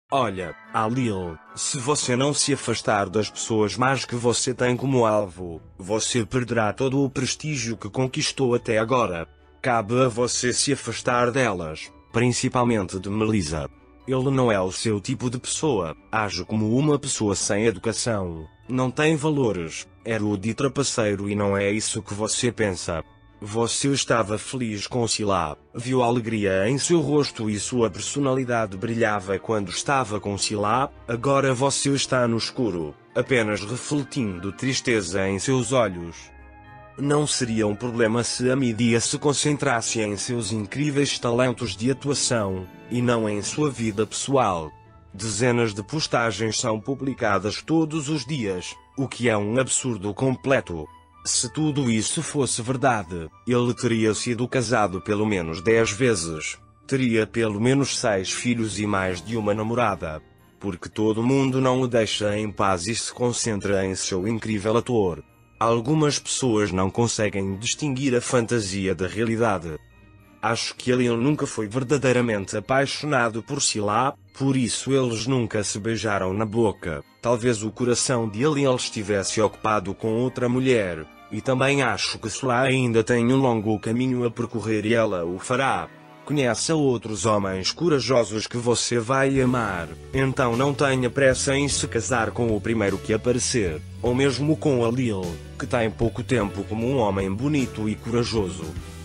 Olha, Alil, se você não se afastar das pessoas más que você tem como alvo, você perderá todo o prestígio que conquistou até agora. Cabe a você se afastar delas, principalmente de Melissa. Ele não é o seu tipo de pessoa, age como uma pessoa sem educação, não tem valores, é rude e trapaceiro e não é isso que você pensa. Você estava feliz com Sila, viu a alegria em seu rosto e sua personalidade brilhava quando estava com Sila, agora você está no escuro, apenas refletindo tristeza em seus olhos. Não seria um problema se a mídia se concentrasse em seus incríveis talentos de atuação, e não em sua vida pessoal. Dezenas de postagens são publicadas todos os dias, o que é um absurdo completo. Se tudo isso fosse verdade, ele teria sido casado pelo menos 10 vezes, teria pelo menos 6 filhos e mais de uma namorada. Porque todo mundo não o deixa em paz e se concentra em seu incrível ator. Algumas pessoas não conseguem distinguir a fantasia da realidade. Acho que ele nunca foi verdadeiramente apaixonado por Sila, por isso eles nunca se beijaram na boca. Talvez o coração de ele estivesse ocupado com outra mulher, e também acho que Sila ainda tem um longo caminho a percorrer e ela o fará. Conheça outros homens corajosos que você vai amar, então não tenha pressa em se casar com o primeiro que aparecer, ou mesmo com Alil, que tem pouco tempo como um homem bonito e corajoso.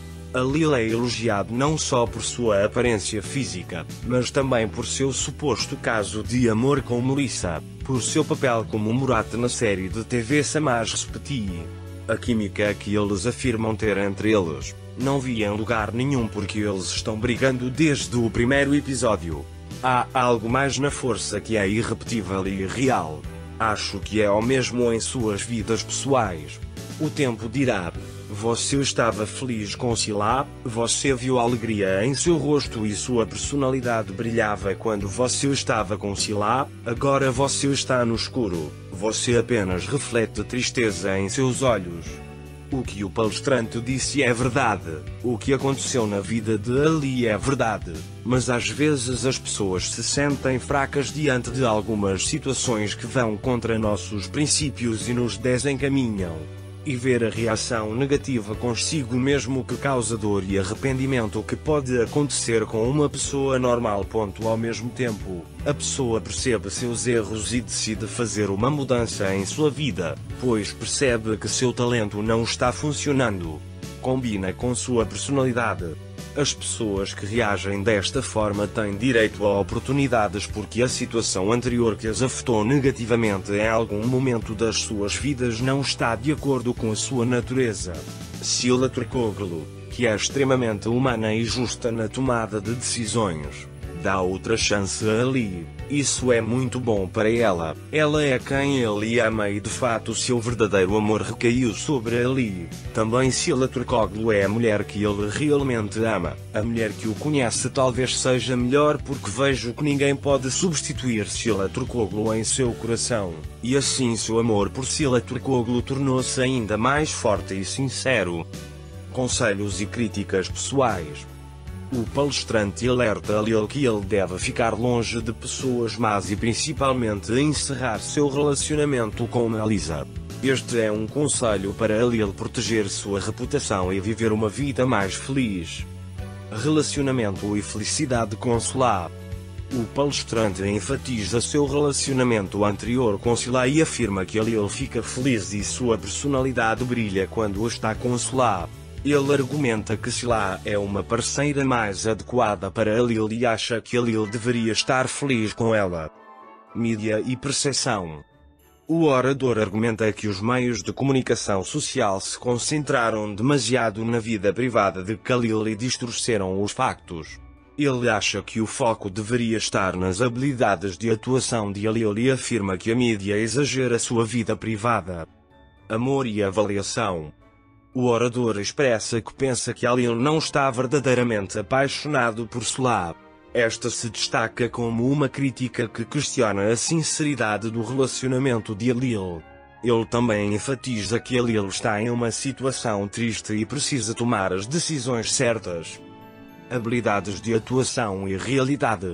Alil é elogiado não só por sua aparência física, mas também por seu suposto caso de amor com Melissa, por seu papel como Murat na série de TV Samaj Respeti. A química que eles afirmam ter entre eles não vi em lugar nenhum porque eles estão brigando desde o primeiro episódio. Há algo mais na força que é irrepetível e irreal. Acho que é o mesmo em suas vidas pessoais. O tempo dirá. Você estava feliz com Sila, você viu a alegria em seu rosto e sua personalidade brilhava quando você estava com Sila, agora você está no escuro, você apenas reflete tristeza em seus olhos. O que o palestrante disse é verdade, o que aconteceu na vida de Ali é verdade, mas às vezes as pessoas se sentem fracas diante de algumas situações que vão contra nossos princípios e nos desencaminham. E ver a reação negativa consigo mesmo que causa dor e arrependimento que pode acontecer com uma pessoa normal. Ao mesmo tempo, a pessoa percebe seus erros e decide fazer uma mudança em sua vida, pois percebe que seu talento não está funcionando. Combina com sua personalidade. As pessoas que reagem desta forma têm direito a oportunidades porque a situação anterior que as afetou negativamente em algum momento das suas vidas não está de acordo com a sua natureza. Sila Turkoglu, que é extremamente humana e justa na tomada de decisões, dá outra chance a Ali. Isso é muito bom para ela. Ela é quem ele ama e de fato seu verdadeiro amor recaiu sobre Ali. Também Sila Turkoglu é a mulher que ele realmente ama. A mulher que o conhece talvez seja melhor porque vejo que ninguém pode substituir Sila Turkoglu em seu coração. E assim seu amor por Sila Turkoglu tornou-se ainda mais forte e sincero. Conselhos e críticas pessoais. O palestrante alerta Alil que ele deve ficar longe de pessoas más e principalmente encerrar seu relacionamento com Melissa. Este é um conselho para Alil proteger sua reputação e viver uma vida mais feliz. Relacionamento e felicidade com Sila. O palestrante enfatiza seu relacionamento anterior com Sila e afirma que Alil fica feliz e sua personalidade brilha quando está com Sila. Ele argumenta que Sila é uma parceira mais adequada para Alil e acha que Alil deveria estar feliz com ela. Mídia e percepção. O orador argumenta que os meios de comunicação social se concentraram demasiado na vida privada de Khalil e distorceram os factos. Ele acha que o foco deveria estar nas habilidades de atuação de Alil e afirma que a mídia exagera sua vida privada. Amor e avaliação. O orador expressa que pensa que Alil não está verdadeiramente apaixonado por Sila. Esta se destaca como uma crítica que questiona a sinceridade do relacionamento de Alil. Ele também enfatiza que Alil está em uma situação triste e precisa tomar as decisões certas. Habilidades de atuação e realidade.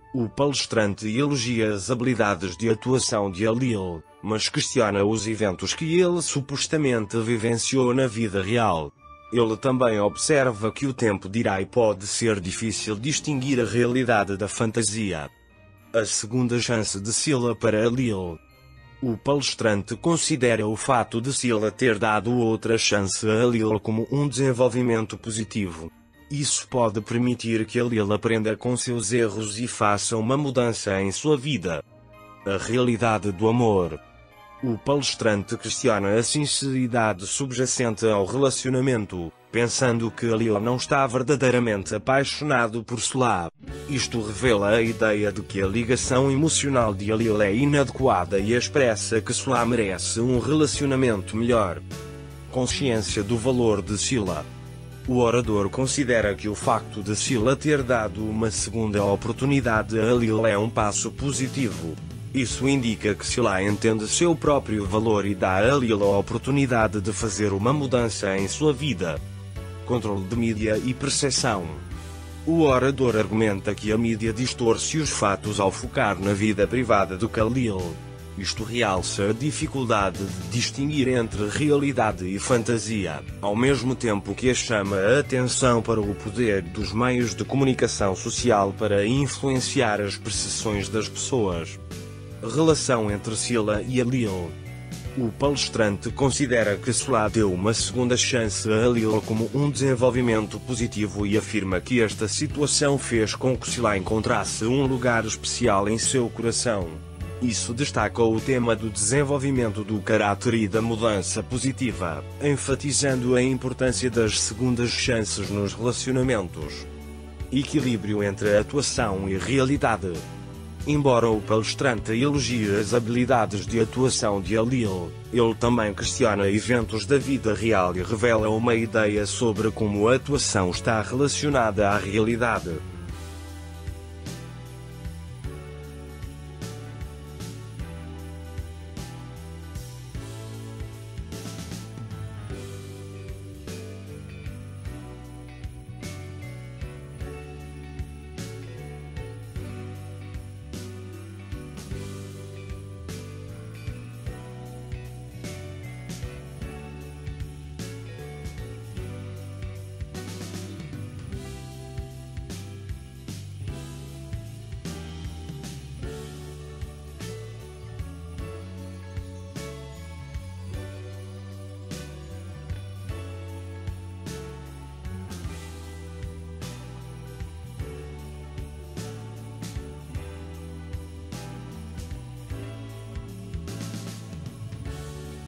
O palestrante elogia as habilidades de atuação de Halil, mas questiona os eventos que ele supostamente vivenciou na vida real. Ele também observa que o tempo dirá e pode ser difícil distinguir a realidade da fantasia. A segunda chance de Scylla para Halil. O palestrante considera o fato de Scylla ter dado outra chance a Halil como um desenvolvimento positivo. Isso pode permitir que Halil aprenda com seus erros e faça uma mudança em sua vida. A realidade do amor. O palestrante questiona a sinceridade subjacente ao relacionamento, pensando que Halil não está verdadeiramente apaixonado por Scylla. Isto revela a ideia de que a ligação emocional de Halil é inadequada e expressa que Scylla merece um relacionamento melhor. Consciência do valor de Scylla. O orador considera que o facto de Scylla ter dado uma segunda oportunidade a Halil é um passo positivo. Isso indica que Scylla entende seu próprio valor e dá a Halil a oportunidade de fazer uma mudança em sua vida. Controle de mídia e percepção. O orador argumenta que a mídia distorce os fatos ao focar na vida privada do Halil. Isto realça a dificuldade de distinguir entre realidade e fantasia, ao mesmo tempo que chama a atenção para o poder dos meios de comunicação social para influenciar as percepções das pessoas. Relação entre Scylla e Halil. O palestrante considera que Scylla deu uma segunda chance a Halil como um desenvolvimento positivo e afirma que esta situação fez com que Scylla encontrasse um lugar especial em seu coração. Isso destaca o tema do desenvolvimento do caráter e da mudança positiva, enfatizando a importância das segundas chances nos relacionamentos. Equilíbrio entre a atuação e realidade. Embora o palestrante elogie as habilidades de atuação de Halil, ele também questiona eventos da vida real e revela uma ideia sobre como a atuação está relacionada à realidade.